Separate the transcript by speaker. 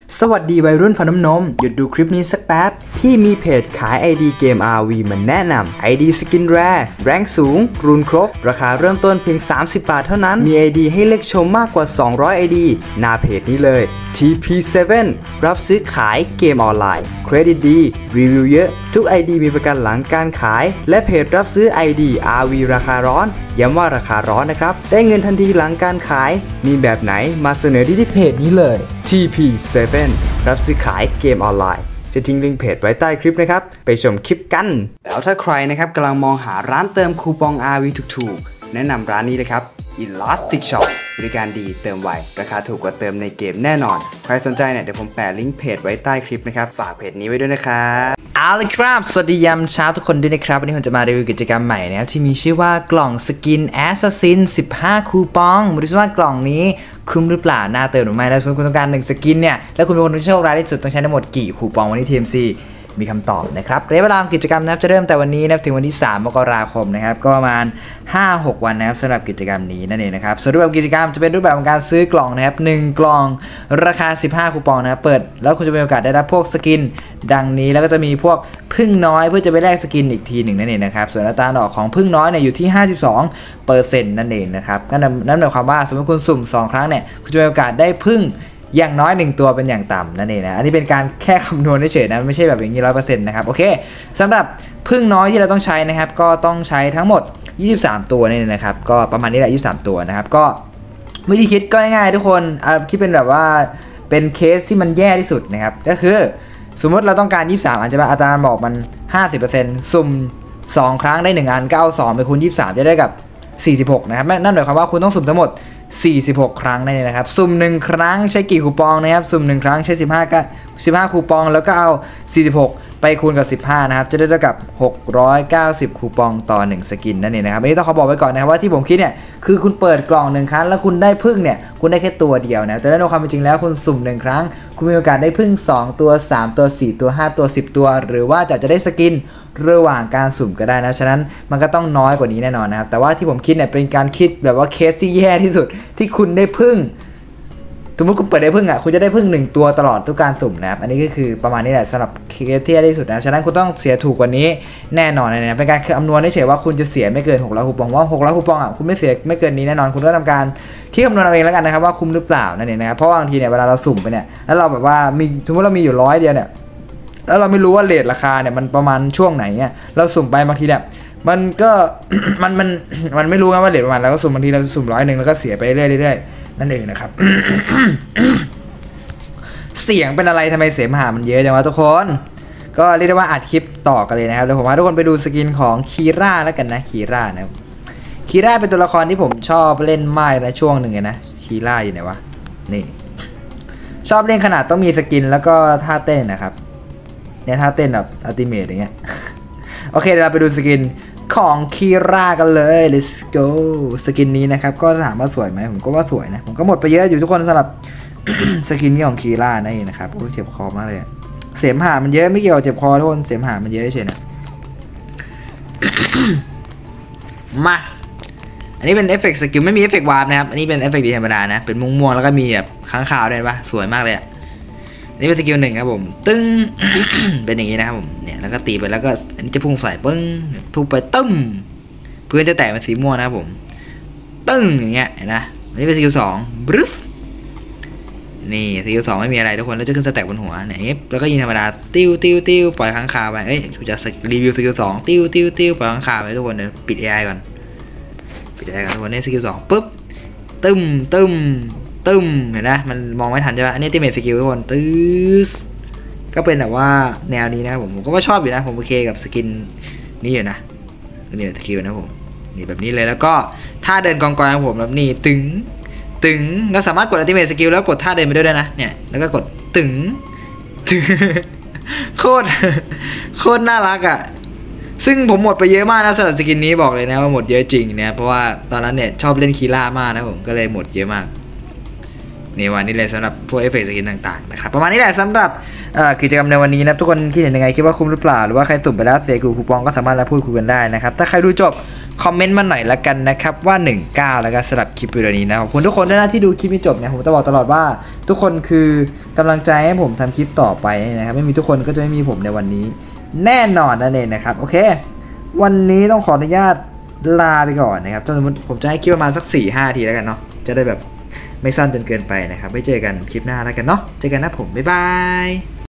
Speaker 1: สวัสดีวัยรุ่นฟันน้ำนมหยุดดูคลิปนี้สักแป๊บพี่มีเพจขาย ID เกม RV มาแนะนำ ID สกินแรร์แรงสูงรูนครบราคาเริ่มต้นเพียง30 บาทเท่านั้นมี ID ให้เลือกชมมากกว่า200 ID หน้าเพจนี้เลย TP7 รับซื้อขายเกมออนไลน์เครดิตดีรีวิวเยอะทุก ID มีประกันหลังการขายและเพจรับซื้อ ID RV ราคาร้อนย้ำว่าราคาร้อนนะครับได้เงินทันทีหลังการขายมีแบบไหนมาเสนอที่เพจนี้เลย TP7 รับซื้อขายเกมออนไลน์จะทิ้งลิงก์เพจไว้ใต้คลิปนะครับไปชมคลิปกันแล้วถ้าใครนะครับกำลังมองหาร้านเติมคูปอง RV ถูกๆแนะนำร้านนี้เลยครับ Elastic Shop บริการดีเติมไวราคาถูกกว่าเติมในเกมแน่นอนใครสนใจเนี่ยเดี๋ยวผมแปะลิงก์เพจไว้ใต้คลิปนะครับฝากเพจนี้ไว้ด้วยนะครับเอาละครับสวัสดียามเช้าทุกคนด้วยนะครับวันนี้ผมจะมารีวิวกิจกรรมใหม่นะครับที่มีชื่อว่ากล่องสกิน Assassin 15 คูปองมาดูว่ากล่องนี้คุ้มหรือเปล่าน่าเติมหรือไม่แล้วคุณต้องการ1สกินเนี่ยแล้วคุณเป็นคนที่โชคร้ายที่สุดต้องใช้ทั้งหมดกี่คูปองวันนี้ TMC มีคำตอบนะครับระยะเวลาของกิจกรรมนะครับจะเริ่มแต่วันนี้นะครับถึงวันที่3 มกราคมนะครับก็ประมาณ 5-6 วันนะครับสำหรับกิจกรรมนี้นั่นเองนะครับส่วนรูปแบบกิจกรรมจะเป็นรูปแบบของการซื้อกล่องนะครับ1กล่องราคา15คูปองนะครับเปิดแล้วคุณจะมีโอกาสได้รับพวกสกินดังนี้แล้วก็จะมีพวกพึ่งน้อยเพื่อจะไปแลกสกินอีกทีหนึ่งนั่นเองนะครับส่วนอัตราดอกของพึ่งน้อยเนี่ยอยู่ที่ 52% นั่นเองนะครับนั่นหมายความว่าสมมติคุณสุ่ม2ครั้งเนี่ยคุณจะมีโอกาสได้พึ่งอย่างน้อย1ตัวเป็นอย่างต่ำนั่นเองนะอันนี้เป็นการแค่คำนวณเฉยๆนะไม่ใช่แบบอย่างนี้ 100% นะครับโอเคสำหรับพึ่งน้อยที่เราต้องใช้นะครับก็ต้องใช้ทั้งหมด23ตัวนี่นะครับก็ประมาณนี้แหละ23ตัวนะครับก็วิธีคิดก็ง่ายๆทุกคนคิดเป็นแบบว่าเป็นเคสที่มันแย่ที่สุดนะครับก็คือสมมติเราต้องการ23อาจจะอัตราบอกมัน 50% สุ่ม2ครั้งได้1อันก็เอา2ไปคูณ23จะได้กับ46นะครับนั่นหมายความว่าคุณต้องสุ่มทั้งหมด46 ครั้งนั่นเองนะครับสุ่ม1ครั้งใช้กี่คูปองนะครับสุ่ม1ครั้งใช้15คูปองแล้วก็เอา46ไปคูณกับ15นะครับจะได้เท่ากับ690คูปองต่อ1สกินนั่นเองนะครับอันนี้ต้องขอบอกไว้ก่อนนะครับว่าที่ผมคิดเนี่ยคือคุณเปิดกล่อง1ครั้งแล้วคุณได้พึ่งเนี่ยคุณได้แค่ตัวเดียวนะแต่ในความเป็นจริงแล้วคุณสุ่ม1ครั้งคุณมีโอกาสได้พึ่ง2ตัว3ตัว4ตัว5ตัว10ตัวหรือว่าจะได้สกินระหว่างการสุ่มก็ได้นะฉะนั้นมันก็ต้องน้อยกว่านี้แน่นอนนะครับแต่ว่าที่ผมคิดเนี่ยเป็นการคิดแบบว่าเคสที่แย่ที่สุดที่คุณได้พึ่งสมมติคุณเปิดได้พึ่งอ่ะคุณจะได้พึ่ง1ตัวตลอดทุกการสุ่มนะครับอันนี้ก็คือประมาณนี้แหละสำหรับเคสที่แย่ที่สุดนะฉะนั้นคุณต้องเสียถูกกว่านี้แน่นอนนะเป็นการคำนวณเฉยๆว่าคุณจะเสียไม่เกิน600คูปองว่า600คูปองอ่ะคุณไม่เสียไม่เกินนี้แน่นอนคุณก็ทำการคิดคำนวณเอาเองแล้วกันนะครับว่าคุ้มหรือเปล่านั่นเองนะครับเพราะบางทีเนี่ยเวลาเราสุ่มไปเนี่ยแล้วเราแบบว่ามีสมมติเรามีอยู่100เดียวเนี่ยแล้วเราไม่รู้ว่าเรทราคาเนี่ยมันประมาณช่วงไหนเนี่ยเราสุ่มไปบางทีเนี่ยมันก็ มันไม่รู้ว่าเรทประมาณแล้วก็สุ่มบางทีเราสุ่ม100แล้วก็เสียไปเรื่อยๆนั่นเองนะครับ เสียงเป็นอะไรทำไมเสมหะมันเยอะจังวะทุกคนก็เรียกได้ว่าอัดคลิปต่อกันเลยนะครับเดี๋ยวผมพาทุกคนไปดูสกินของคีร่าแล้วกันนะคีร่านะครับคีร่าเป็นตัวละครที่ผมชอบเล่นมากในช่วงหนึ่งเลยนะคีร่าอยู่ไหนวะนี่ชอบเล่นขนาดต้องมีสกินแล้วก็ท่าเต้นนะครับเนี่ยท่าเต้นแบบอัลติเมทอย่างเงี้ย โอเคเดี๋ยวเราไปดูสกินของคีร่ากันเลย let's go สกินนี้นะครับก็ถามว่าสวยไหมผมก็ว่าสวยนะผมก็หมดไปเยอะอยู่ทุกคนสำหรับ สกินนี้ของคีร่านั่นเองนะครับเจ็บคอมากเลยเสมหะมันเยอะไม่เกี่ยวกับเจ็บคอทุกคนเสมหะมันเยอะเฉยๆนะ มาอันนี้เป็นเอฟเฟกต์สกิลไม่มีเอฟเฟกต์วาร์ปนะครับอันนี้เป็นเอฟเฟกต์ดีธรรมดานะเป็นม่วงๆแล้วก็มีแบบค้างคาวด้วยปะสวยมากเลยอ่ะนี่เป็นสกิล1ครับผมตึ้ง เป็นอย่างนี้นะครับผมเนี่ยแล้วก็ตีไปแล้วก็อันนี้จะพุ่งใส่ปึ้งทุบไปตึ้มพื้นจะแตกเป็นสีม่วงนะครับผมตึ้งอย่างเงี้ยเห็นนะอันนี้เป็นสกิล2บรึฟนี่สกิล2ไม่มีอะไรทุกคนแล้วจะขึ้นสแต็กบนหัวเนี่ยแล้วก็ยิงธรรมดาติ้วปล่อยค้างคาวไปเอ้ยจะรีวิวสกิล2ติ้วปล่อยค้างคาวไปทุกคนเดี๋ยวปิด AI ก่อนทุกคนนี่สกิล2ปุ๊บตึ้มเห็นนะมันมองไม่ทันใช่ไหมอันนี้ที่เมทสกิลทุกคนตื้อก็เป็นแบบว่าแนวนี้นะครับผมก็ว่าชอบอยู่นะผมโอเคกับสกินนี้อยู่นะนี่สกิลนะผมนี่แบบนี้เลยแล้วก็ท่าเดินกองๆของผมแบบนี้ตึงเราสามารถกดอัลติเมทสกิลแล้วกดท่าเดินไปด้วยนะเนี่ยแล้วก็กดตึง โคตรน่ารักอ่ะซึ่งผมหมดไปเยอะมากนะสำหรับสกินนี้บอกเลยนะว่าหมดเยอะจริงนะเพราะว่าตอนนั้นเนี่ยชอบเล่นคีร่ามากนะผมก็เลยหมดเยอะมากนี่วันนี้เลยสำหรับพวกเอฟเฟกต์สกินต่างๆนะครับประมาณนี้แหละสำหรับกิจกรรมในวันนี้นะทุกคนคิดเห็นยังไงคิดว่าคุ้มหรือเปล่าหรือว่าใครสุ่มไปแล้วเสียคูปองก็สามารถมาพูดคุยกันได้นะครับถ้าใครดูจบ
Speaker 2: คอมเมนต์มาหน่อยละกันนะครับว่า19แล้วก็สำหรับคลิปวิดีโอนี้นะขอบคุณทุกคนด้วยนะที่ดูคลิปนี้จบเนี่ยผมจะบอกตลอดว่าทุกคนคือกำลังใจให้ผมทำคลิปต่อไปนะครับไม่มีทุกคนก็จะไม่มีผมในวันนี้แน่นอนนั่นเองนะครับโอเควันนี้ต้องขออนุญาตลาไปก่อนนะครับสมมติผมจะให้คลิปประมาณสัก 4-5 ทีแล้วกันเนาะจะได้แบบไม่สั้นจนเกินไปนะครับไว้เจอกันคลิปหน้าแล้วกันเนาะเจอกันนะผมบ๊ายบาย